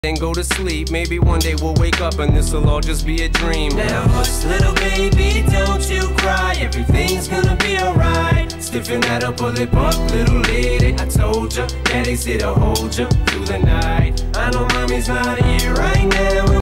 and go to sleep. Maybe one day we'll wake up and this'll all just be a dream. Now hush, little baby, don't you cry. Everything's gonna be alright. Stiffen that up, pull it up, little lady. I told ya, daddy's here to hold ya through the night. I know mommy's not here right now.